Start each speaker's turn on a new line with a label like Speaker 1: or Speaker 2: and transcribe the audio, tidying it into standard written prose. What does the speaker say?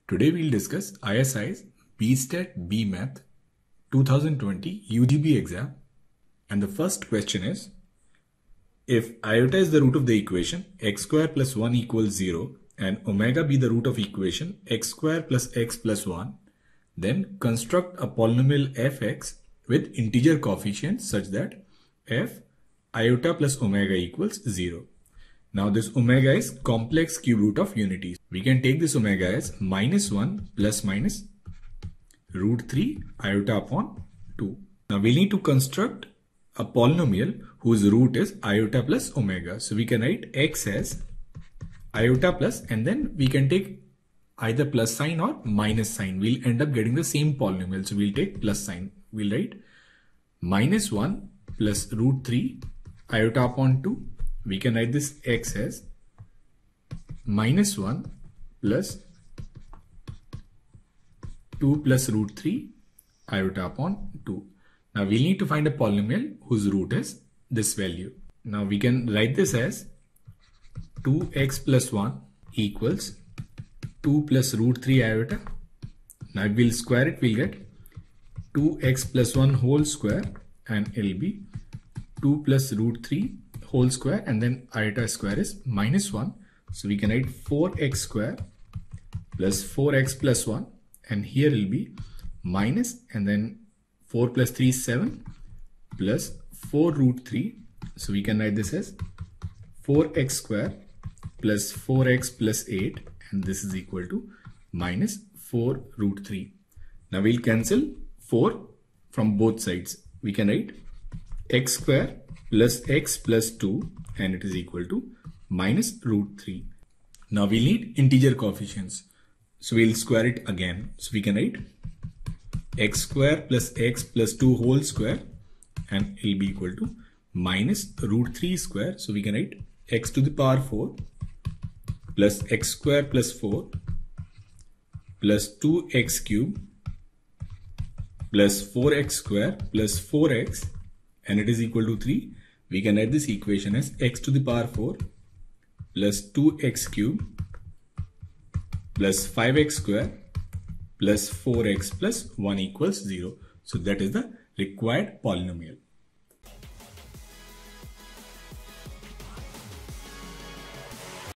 Speaker 1: Today we'll discuss ISI's BStat BMath 2020 UGB exam, and the first question is, if iota is the root of the equation x square plus 1 equals 0 and omega be the root of equation x square plus x plus 1, then construct a polynomial fx with integer coefficients such that f iota plus omega equals 0. Now this omega is complex cube root of unity. We can take this omega as minus 1 plus minus root 3 iota upon 2. Now we need to construct a polynomial whose root is iota plus omega. So we can write x as iota plus, and then we can take either plus sign or minus sign. We'll end up getting the same polynomial. So we'll take plus sign. We'll write minus 1 plus root 3 iota upon 2. We can write this x as minus 1 plus 2 plus root 3 iota upon 2. Now we need to find a polynomial whose root is this value. Now we can write this as 2x plus 1 equals 2 plus root 3 iota. Now if we'll square it, we'll get 2x plus 1 whole square, and it'll be 2 plus root 3 whole square, and then iota square is minus 1. So we can write 4x square plus 4x plus 1, and here will be minus, and then 4 plus 3 is 7 plus 4 root 3. So we can write this as 4x square plus 4x plus 8, and this is equal to minus 4 root 3. Now we'll cancel 4 from both sides. We can write x square plus x plus 2, and it is equal to minus root 3. Now we need integer coefficients. So we'll square it again. So we can write x square plus x plus 2 whole square, and it will be equal to minus root 3 square. So we can write x to the power 4 plus x square plus 4 plus 2x cube plus 4x square plus 4x, and it is equal to 3. We can write this equation as x to the power 4 plus 2x cube plus 5x square plus 4x plus 1 equals 0. So that is the required polynomial.